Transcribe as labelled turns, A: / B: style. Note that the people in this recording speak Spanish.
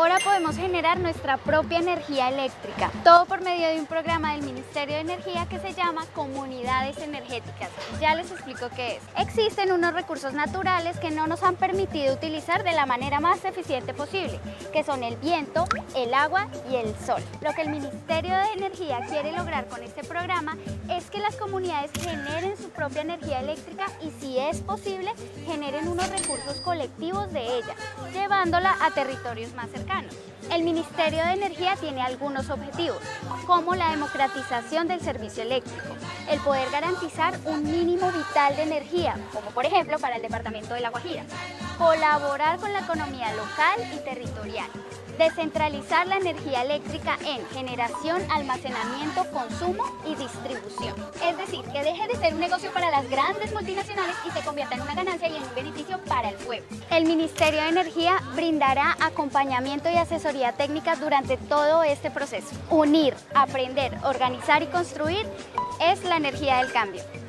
A: Ahora podemos generar nuestra propia energía eléctrica, todo por medio de un programa del Ministerio de Energía que se llama Comunidades Energéticas. Ya les explico qué es. Existen unos recursos naturales que no nos han permitido utilizar de la manera más eficiente posible, que son el viento, el agua y el sol. Lo que el Ministerio de Energía quiere lograr con este programa es que las comunidades generen su propia energía eléctrica y, si es posible, generen unos recursos colectivos de ella, llevándola a territorios más cercanos. El Ministerio de Energía tiene algunos objetivos, como la democratización del servicio eléctrico, el poder garantizar un mínimo vital de energía, como por ejemplo para el departamento de La Guajira, colaborar con la economía local y territorial, descentralizar la energía eléctrica en generación, almacenamiento, consumo y distribución. Es decir, que deje de ser un negocio para las grandes multinacionales y se convierta en una ganancia y en un beneficio para el pueblo. El Ministerio de Energía brindará acompañamiento y asesoría técnica durante todo este proceso. Unir, aprender, organizar y construir es la energía del cambio.